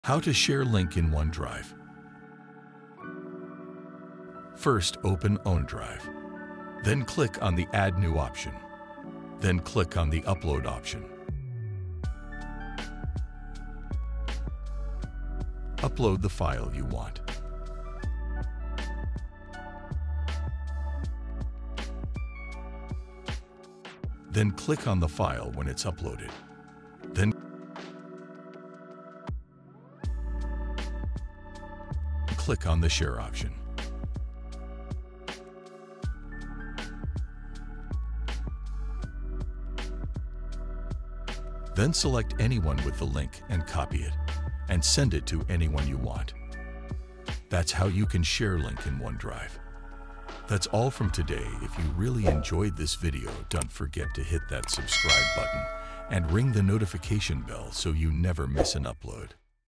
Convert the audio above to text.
How to share link in OneDrive. First, open OneDrive. Then click on the Add New option. Then click on the Upload option. Upload the file you want. Then click on the file when it's uploaded. Then click on the Share option. Then select anyone with the link and copy it, and send it to anyone you want. That's how you can share link in OneDrive. That's all from today. If you really enjoyed this video, don't forget to hit that subscribe button and ring the notification bell so you never miss an upload.